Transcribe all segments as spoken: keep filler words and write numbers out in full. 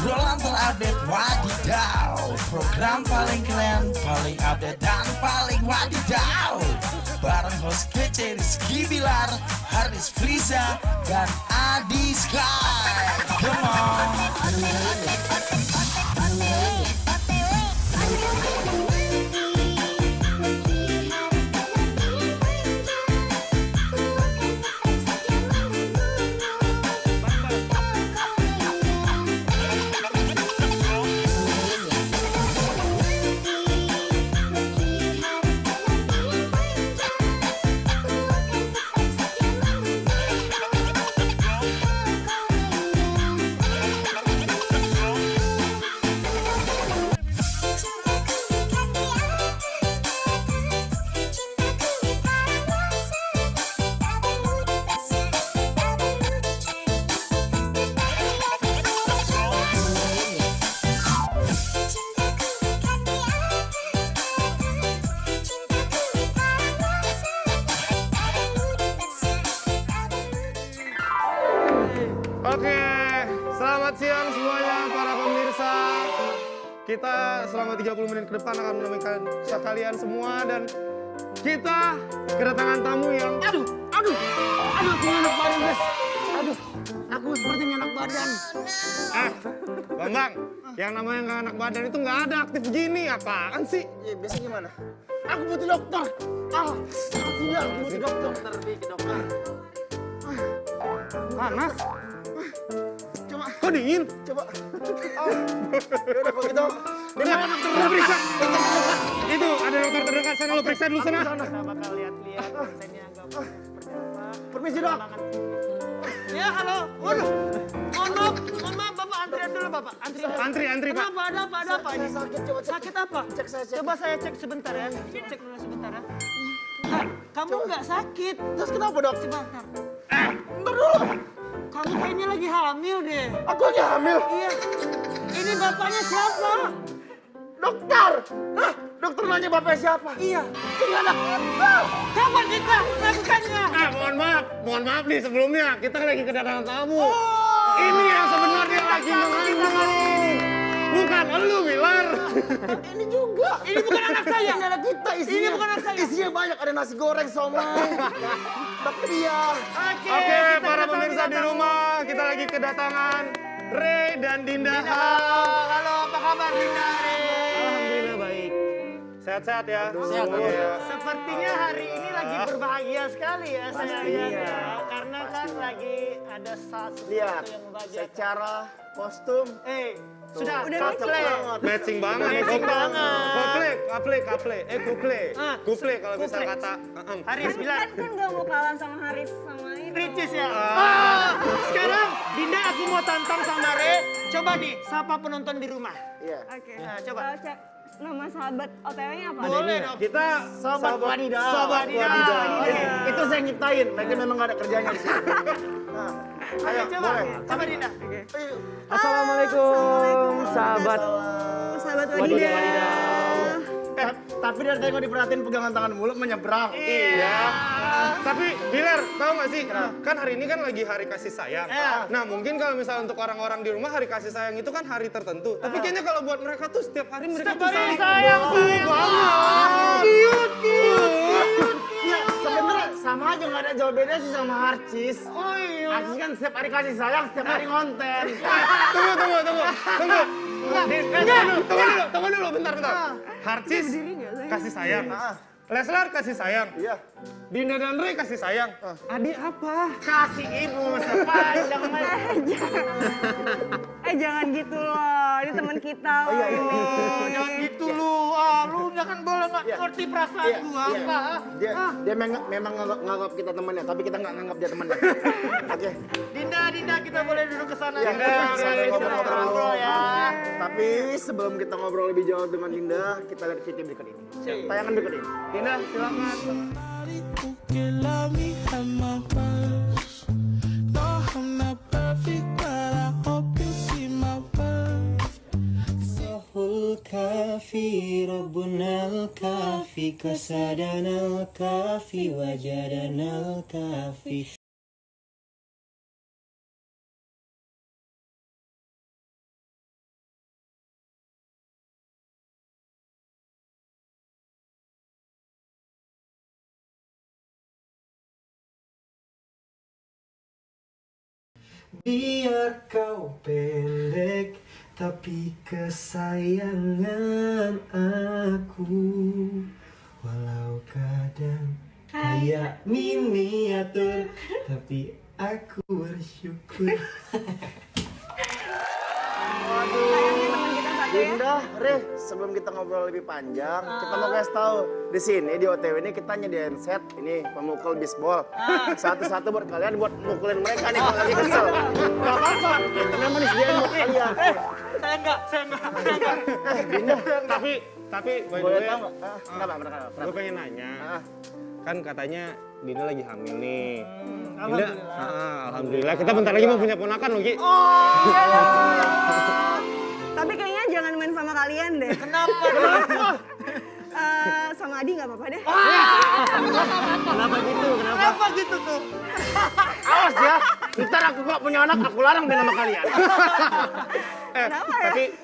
Obrolan terupdate wadidaw. Program paling keren, paling update dan paling wadidaw. Bareng host kece Rizky Bilar, Haris Friza, dan Adi Sky. Come on. Oke, selamat siang semuanya para pemirsa. Kita selama tiga puluh menit ke depan akan menemukan kalian semua dan kita kedatangan tamu yang Aduh, aduh, aduh, aku enak badan guys. Aduh, aku seperti enak badan. Ah, Bambang, yang namanya nggak enak badan itu nggak ada aktif gini, apaan sih? Ya, biasa gimana? Aku butuh dokter. Ah, tidak, aku butuh dokter. Dokter, ke dokter. Panas? Coba. Kok dingin? Coba. Ah, yaudah kalau gitu. Ini dokter lu periksa. Itu ada dokter terdekat sana, lu periksa dulu sana. Kita bakal lihat-lihat kontennya agak seperti apa. Permisi dok. Ya halo, waduh, mohon maaf, mohon maaf bapak antrian dulu bapak, antrian. Antri, antri pak. Kenapa, ada apa, ada apa ini? Saya sakit, coba cek. Sakit apa? Cek saya cek. Coba saya cek sebentar ya, cek dulu sebentar ya. Nah, kamu nggak sakit, Terus kenapa dok? sebentar. Eh, bentar dulu. Kamu kayaknya lagi hamil deh. Aku lagi hamil. Iya, ini bapaknya siapa? Dokter. Hah? Dokter nanya bapaknya siapa? Iya, Ini anak kita. kapan kita melakukannya? Ah, mohon maaf, mohon maaf nih sebelumnya kita lagi kedatangan tamu. Ini yang sebenarnya lagi mengandung. Bukan elu, Bilar. Ini juga. Ini bukan anak saya. Ini anak kita isinya. Ini bukan anak saya. Isinya banyak, ada nasi goreng, somai, bakpia. Oke, Oke, kita para kedatangan pemirsa di tamu. rumah, kita lagi kedatangan Ray dan Dinda. Halo, halo, apa kabar Dinda? Alhamdulillah baik. Sehat-sehat ya. Sehat. Iya. Sepertinya hari ini lagi berbahagia sekali ya saya lihat ya. Karena kan lagi ada sesuatu Lihat, yang membahagiakan. secara kostum, Eh, sudah Udah cocok banget. Matching banget. Matching Couple. banget. Couple, couple, couple. Eh, couple. Ah, Couple kalau bisa couple. kata. Heeh. Haris bilang Kan gak mau kalah sama Haris sama itu. Ricis ya. Ah, sekarang Dinda aku mau tantang sama Re. Coba nih, sapa penonton di rumah. iya. Oke. Nah, coba. Eh, cek nama sahabat O T W-nya apa? Boleh dong. Kita Sobat Wadidaw. Sobat Wadidaw. Oke. Oke. Itu saya nyiptain, mereka memang gak ada kerjanya di sini. Nah, ayo, Ayo coba, boleh. coba Dinda. Ayo. Assalamualaikum, sahabat sahabat Wadidaw. Wadidaw. Eh, tapi dari tadi kalau diperhatiin pegangan tangan mulut menyeberang. Iya. Tapi Bilar, tahu nggak sih? Kan hari ini kan lagi hari kasih sayang. Iya. Nah mungkin kalau misalnya untuk orang-orang di rumah hari kasih sayang itu kan hari tertentu. Tapi kayaknya kalau buat mereka tuh setiap hari mereka Setiap tuh hari sayang. sayang, sayang banget. Cute, cute. Iya, sebenarnya sama aja nggak ada jauh beda sih sama Harcis. Oh iya. Harcis kan setiap hari kasih sayang, setiap hari konten. Tunggu, tunggu, tunggu, tunggu. Di, eh, tunggu dulu, tunggu dulu, tunggu dulu, bentar, bentar. Harcis kasih sayang. Ah. Leslar kasih sayang. Iya. Dinda dan Ray kasih sayang. Adik apa? Kasih ibu sepanjang malam. Eh jangan gitu loh, ini teman kita loh. iya, iya. ini. Oh, jangan gitu lu. Ah, lu jangan boleh nggak Iya. ngerti perasaan Iya, gua iya. apa. ah. Dia, Ah, dia memang, memang nganggap, nganggap kita temannya, tapi kita nggak nganggap dia temannya. Oke. Dinda, Dinda kita boleh duduk ke sana. Iya, Dinda, sambil kita ngobrol-ngobrol. ngobrol ya. Tapi sebelum kita ngobrol lebih jauh dengan Dinda, kita lihat video berikut ini. Tayangan berikut ini. Dinda, silakan. Who can love me at my worst? No, I'm not perfect, but I hope you see my worth. Sahul kafi, Rabbuna al-kafi, kasadana al-kafi, wajadana al-kafi. Biar kau pendek, tapi kesayangan aku. Walau kadang kayak miniatur, tapi aku bersyukur. Dinda, Re, sebelum kita ngobrol lebih panjang, uh. kita mau kasih tahu di sini di O T W ini kita nyediain set ini pemukul bisbol. Uh. Satu-satu buat kalian buat mukulin mereka nih kalau lagi kesel. Gak apa-apa, kita memang disediain buat kalian. Eh, saya enggak, saya enggak, saya enggak. Eh, Dinda, Tapi, tapi by the boleh way, tahu nggak? Uh, Kenapa, kenapa, kenapa? gue pengen nanya. Uh. Kan katanya Dinda lagi hamil nih. Hmm, Dinda, alhamdulillah. ah, alhamdulillah. Kita bentar lagi mau punya ponakan loh, Ki. Oh, tapi kayaknya jangan main sama kalian deh. Kenapa? Eh, sama Adi nggak apa-apa deh. Kenapa gitu? Kenapa? Kenapa gitu tuh? Awas ya, ntar aku kalau punya anak, aku larang deh nama kalian. Eh, Kenapa ya? tapi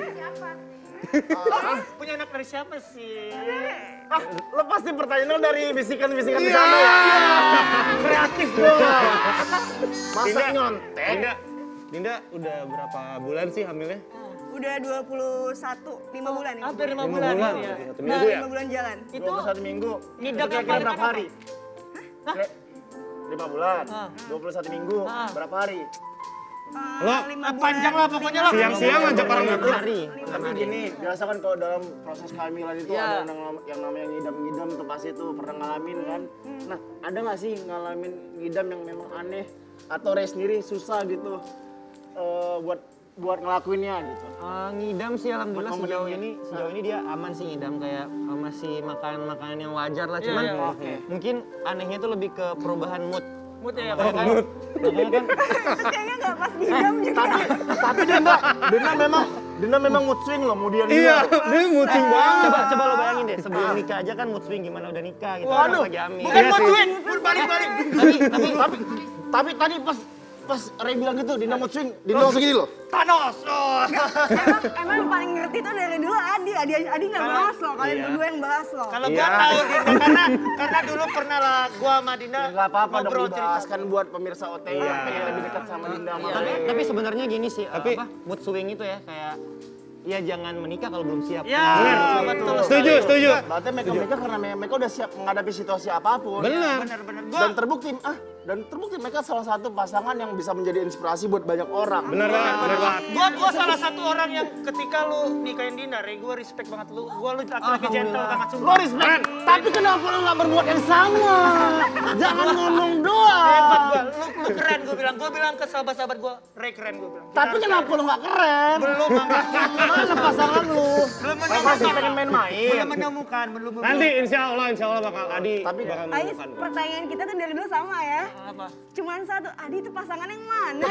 Oh, punya anak dari siapa sih? Ah, lo pasti pertanyaan lo dari bisikan-bisikan di sana ya? Kreatif dong. Masa Dinda, nyontek? Dinda, Dinda udah berapa bulan sih hamilnya? Udah dua puluh satu, lima bulan ya. Hampir lima Lima bulan. bulan, ya. satu Nah, minggu ya? lima bulan jalan. Itu dua puluh satu minggu. ngidam Itu yang kira-kira paling berapa apa? hari? lima bulan, Hah? dua puluh satu minggu, Hah? berapa hari? Eh, Lo, lima Ah, bulan. panjang lah pokoknya lah. Siang-siang ngajak orang Lima itu. hari. Tapi gini, biasa kan kalau dalam proses kehamilan itu Iya. ada yang, nam- yang namanya ngidam-ngidam tuh pasti tuh pernah ngalamin kan. Nah, ada nggak sih ngalamin ngidam yang memang aneh atau Ray sendiri susah gitu eh, buat buat ngelakuinnya gitu? Uh, ngidam sih alhamdulillah Buat sejauh momennya. ini sejauh ini dia aman sih ngidam kayak uh, masih makan makanan yang wajar lah, Iya, cuman iya, oke. mungkin anehnya itu lebih ke perubahan mood. Mood ya, Makanya kan, makanya kan Kayaknya nggak pas didam juga. Tapi tapi Dinda, Dinda memang Dinda memang mood swing loh, mau dia Iya, dia mucing banget. coba coba lo bayangin deh sebelum nikah aja kan mood swing gimana udah nikah gitu. Waduh, pas lagi hamil. Bukan Iya mau sih. duit, berbalik-balik. tapi tapi tapi tapi tadi pas pas Ray bilang gitu, Dinda mood swing, Dinda langsung gini loh. Thanos. Oh. emang, emang yang paling ngerti tuh dari dulu Adi. Adi, Adi nggak bahas loh. Kalian Iya. berdua yang bahas loh. Kalau Iya. gua tahu Dinda karena karena dulu pernah lah gua sama Dinda Enggak apa-apa dong ngobrol dibahas cerita. kan buat pemirsa O T W Iya. pengen lebih dekat sama Dinda sama Tapi, Ray. tapi sebenarnya gini sih, uh, Tapi- apa, mood swing itu ya kayak ya jangan menikah kalau belum siap. Ya, betul. Setuju, setuju. Berarti mereka mereka karena me- mereka udah siap menghadapi situasi apapun. Benar. Benar-benar gua Dan terbukti ah dan terbukti mereka salah satu pasangan yang bisa menjadi inspirasi buat banyak orang. Bener banget, bener banget. Gua, gua salah satu orang yang ketika lu nikahin Dinda, Re, gua respect banget lu. Gua lu laki-laki gentle banget Lo sumpah. respect, tapi kenapa lo nggak berbuat yang sama? Jangan ngomong doang. Hebat gua, lu, lu keren gua bilang. Gua bilang ke sahabat-sahabat gua, Re keren gua bilang. Tapi kenapa lo nggak keren? Belum makanya. Mana pasangan lu? Belum Pasti pengen menemukan. main-main. Belum menemukan, belum belum. Nanti insya Allah, insya Allah bakal Adi Tapi- bakal Ais, menemukan. pertanyaan kita tuh dari dulu sama ya. Apa? Cuman satu, Adi itu pasangan yang mana?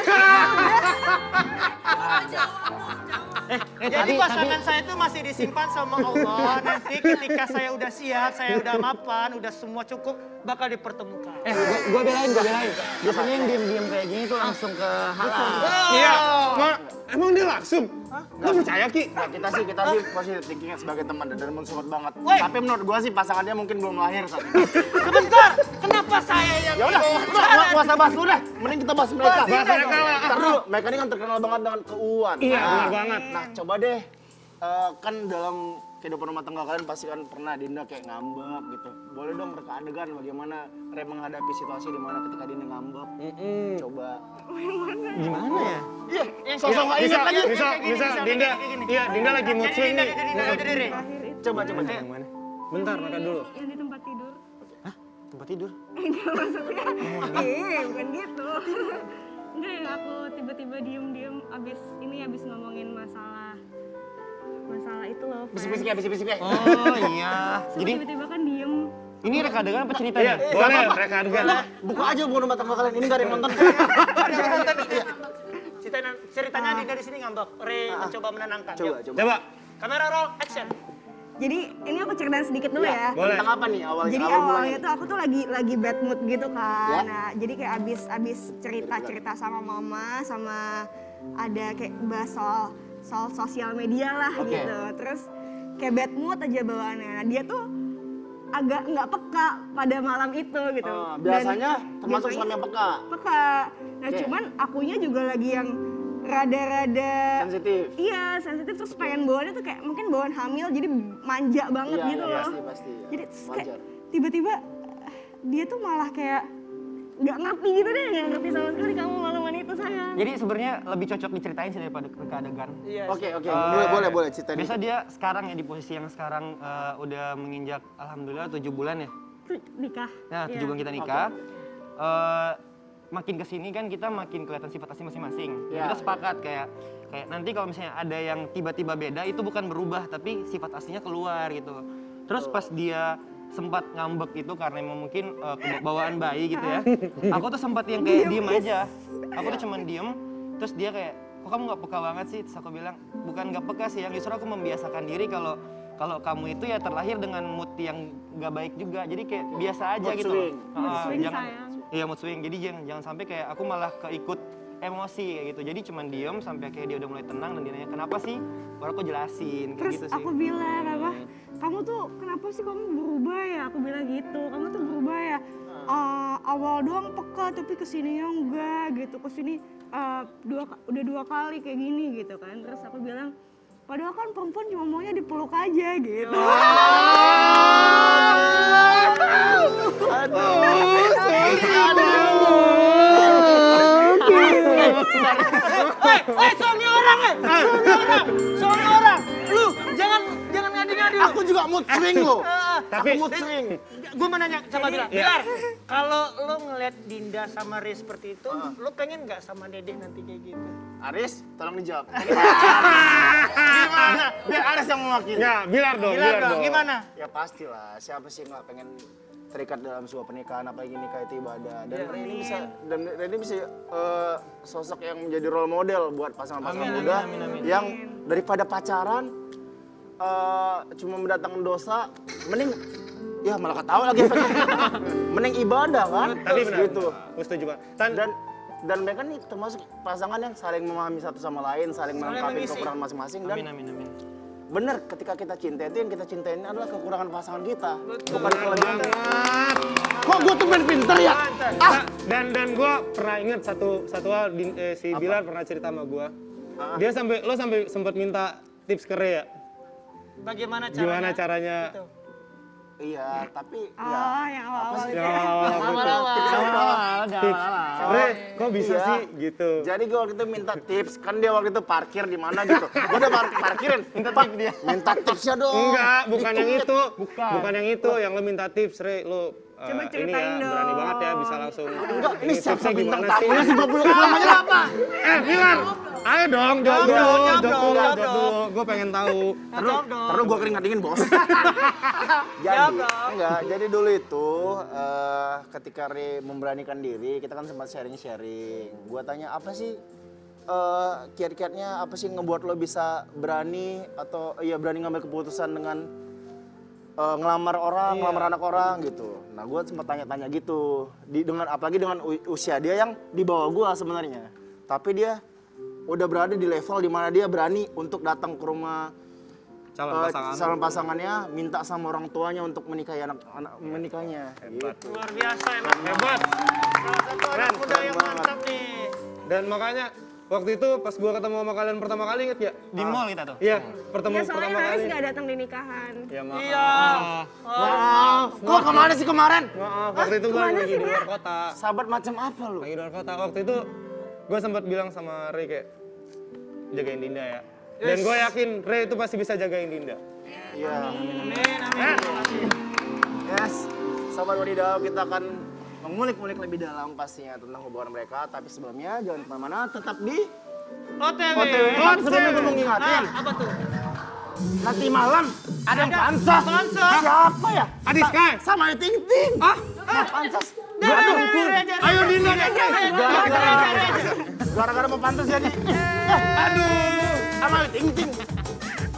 Eh, Jadi tadi, pasangan tadi, saya itu masih disimpan sama Allah. Nanti ketika saya udah siap, saya udah mapan, udah semua cukup, bakal dipertemukan. eh gua, gua belain, gua belain. Biasanya yang diem-diem kayak gini tuh langsung ke halal. Iya, Ma, emang dia langsung? Lo percaya, Ki? Nah, kita sih kita sih positive thinkingnya sebagai teman dan mensupport banget. Woi. Tapi menurut gua sih pasangan dia mungkin belum lahir saat ini. Sebentar, kenapa saya yang Ya udah, diwawancara? nggak nggak usah bahas dulu deh. Mending kita bahas mereka. Bahas mereka lah. Ntar dulu, mereka ini kan terkenal banget dengan keuuan. Iya, Nah, benar banget. Nah, coba deh. eh, kan dalam kehidupan rumah tangga kalian pasti kan pernah Dinda kayak ngambek gitu. Boleh dong reka adegan bagaimana Ray menghadapi situasi di mana ketika Dinda ngambek. Coba. Gimana ya? Iya, Yang sosok nggak Bisa, ingat lagi. bisa, Kayak gini, bisa, bisa, Dinda, kayak gini. iya, Dinda lagi mood Jadi swing Dinda, nih. jadi Dinda, jadi Re. Coba, coba. Yang mana? Bentar, makan dulu. Yang di tempat tidur. Tempat tidur? Enggak maksudnya. Ih, bukan gitu. Enggak, yang aku tiba-tiba diem-diem abis ini abis ngomongin masalah masalah itu loh. Fran. Bisik-bisik ya, bisik-bisik ya. Oh iya. Terus Jadi tiba-tiba kan diem. ini reka adegan apa Iya, ceritanya? boleh, mereka adegan. Buka aja buku rumah tangga kalian, ini gak ada yang nonton. Ada yang nonton ini. Ceritanya, ceritanya Dinda di sini ngambek. Re mencoba menenangkan. Coba, Yuk. coba. Coba. Kamera roll, action. Jadi ini aku ceritain sedikit dulu ya. Boleh. Tentang apa nih awalnya? Jadi awal awalnya mulanya? tuh aku tuh lagi lagi bad mood gitu kan. Ya. Nah, jadi kayak abis abis cerita cerita sama mama sama ada kayak bahas soal soal sosial media lah Oke. gitu. Terus kayak bad mood aja bawaannya. Nah, dia tuh agak nggak peka pada malam itu gitu. Ah, Dan biasanya termasuk biasanya suami yang peka. Peka. Nah Oke. cuman akunya juga lagi yang rada-rada Sensitif. Iya sensitif terus pengen bawaannya tuh kayak mungkin bawaan hamil jadi manja banget Iya, gitu iya, loh. pasti, pasti, iya. Jadi terus kayak Wajar. tiba-tiba eh, dia tuh malah kayak nggak ngerti gitu deh, nggak ngerti sama sekali kamu malam itu sayang. Jadi sebenarnya lebih cocok diceritain sih daripada ke adegan. Iya. Oke, oke. Eh, Boleh, boleh, boleh ceritain. Biasa dia sekarang ya di posisi yang sekarang eh, udah menginjak alhamdulillah tujuh bulan ya. Tuh, nikah. Nah, tujuh bulan kita nikah. Eh, makin kesini kan kita makin kelihatan sifat asli masing-masing. Ya. Kita sepakat kayak kayak nanti kalau misalnya ada yang tiba-tiba beda itu bukan berubah tapi sifat aslinya keluar gitu. Terus pas dia sempat ngambek itu karena emang mungkin uh, bawaan bayi gitu ya. Aku tuh sempat yang kayak diem aja. Aku tuh cuman diem. Terus dia kayak, kok kamu nggak peka banget sih? Terus aku bilang, bukan nggak peka sih, yang justru aku membiasakan diri kalau kalau kamu itu ya terlahir dengan mood yang nggak baik juga. Jadi kayak biasa aja Mood gitu. swing. Ah, Mood swing, jangan, sayang. iya mood swing. Jadi jangan jangan sampai kayak aku malah keikut emosi kayak gitu. Jadi cuman diem sampai kayak dia udah mulai tenang dan dia nanya kenapa sih? Baru aku jelasin kayak Terus gitu sih. aku bilang apa? Kamu tuh kenapa sih kamu berubah ya? Aku bilang gitu. Kamu tuh berubah ya. Uh, awal doang peka tapi kesini enggak gitu. Kesini uh, dua udah dua kali kayak gini gitu kan. Terus aku bilang padahal kan perempuan cuma maunya dipeluk aja gitu. Eh, suami orang eh, suami orang, suami orang. Lu jangan jangan ngadi-ngadi lu. Aku juga mood swing loh. Tapi- Aku mood swing. Gue mau nanya sama Bilar. Iya. Bilar, kalau lo ngeliat Dinda sama Riz seperti itu, lo pengen nggak sama Dedek nanti kayak gitu? Aris, tolong dijawab. Gimana? Biar Aris yang mewakili. Ya, Bilar dong, Bilar dong, gimana? Ya pastilah, siapa sih nggak pengen terikat dalam sebuah pernikahan, apalagi nikah itu ibadah. Dan Ya, Reni bisa, dan Reni bisa eh, sosok yang menjadi role model buat pasangan-pasangan muda yang daripada pacaran eh, cuma mendatangkan dosa, mending ya malah ketawa lagi efeknya. Mending ibadah kan? Tapi benar, gitu. aku setuju Pak. Tan, Dan dan mereka nih termasuk pasangan yang saling memahami satu sama lain, saling melengkapi mengisi. kekurangan masing-masing. Dan Amin amin amin. bener, ketika kita cinta itu yang kita cintain adalah kekurangan pasangan kita, bukan kelebihan. banget. Kok gue tuh main pinter ya? Ah, dan dan gue pernah inget satu satu hal di- eh, si Bilar pernah cerita sama gue. Dia sampai lo sampai sempat minta tips ke Rea. Bagaimana caranya? Gimana caranya? Gitu. Iya, tapi Oh, ya yang awal-awal Ya, Awal-awal, tips. Re, kok bisa Iya. sih gitu? jadi gue waktu itu minta tips, kan dia waktu itu parkir di mana gitu. Gue udah par parkirin, minta tips dia. Minta tipsnya dong. Enggak, bukan yang Dikit. itu. Bukan. yang itu, yang lo minta tips, Re. Lo uh, Coba ini ceritain ya, dong. berani banget ya bisa langsung. Enggak, ini siapa tipsnya bintang gimana tamu? sih? Nasi dua puluh namanya apa? Eh, Bilar, ayo dong, jawab dulu, dong, jawab jawab dulu, dong, jawab jawab dulu. Gue pengen tahu. Terus, terus gue keringat dingin bos. jadi, Jawab dong. enggak, jadi dulu itu eh, ketika Re memberanikan diri, kita kan sempat sharing-sharing. Gue tanya apa sih eh, kiat-kiatnya, apa sih ngebuat lo bisa berani atau ya berani ngambil keputusan dengan eh, ngelamar orang, ngelamar anak orang gitu. Nah gue sempat tanya-tanya gitu, di, dengan apalagi dengan u- usia dia yang di bawah gue sebenarnya. Tapi dia udah berada di level dimana dia berani untuk datang ke rumah Calon Eh, pasangan. calon pasangannya, minta sama orang tuanya untuk menikahi anak anak menikahnya. Hebat. Gitu. Luar biasa emang. Hebat. Salah satu anak Keren, muda keren yang banget. mantap nih. Dan makanya waktu itu pas gue ketemu sama kalian pertama kali inget ya? Di mall kita tuh. Iya, pertemu Ya soalnya pertama Haris kali. nggak datang di nikahan. Ya maaf. Iya. Maaf, kok kemana sih kemarin? Maaf, waktu itu gue kemana lagi sih, di luar kota. Sahabat macam apa lu? Lagi di luar kota. Waktu itu gue sempat bilang sama Ray kayak jagain Dinda ya. Dan gue yakin Ray itu pasti bisa jagain Dinda. Iya. Amin, amin. Yes. Sahabat Wadidaw, kita akan mengulik-ulik lebih dalam pastinya tentang hubungan mereka. Tapi sebelumnya jangan kemana-mana, tetap di O T W. O T W. Tapi sebelumnya gue mau ngingatin, Ah, apa tuh? nanti malam ada yang pansas. Pansas. Siapa ya? Adi Sky. Sama Ayu Ting Ting. Ah, pansas. Aduh, Ayo Dinda deh. Gara-gara mau pantas jadi. Aduh, sama Ayu Ting Ting.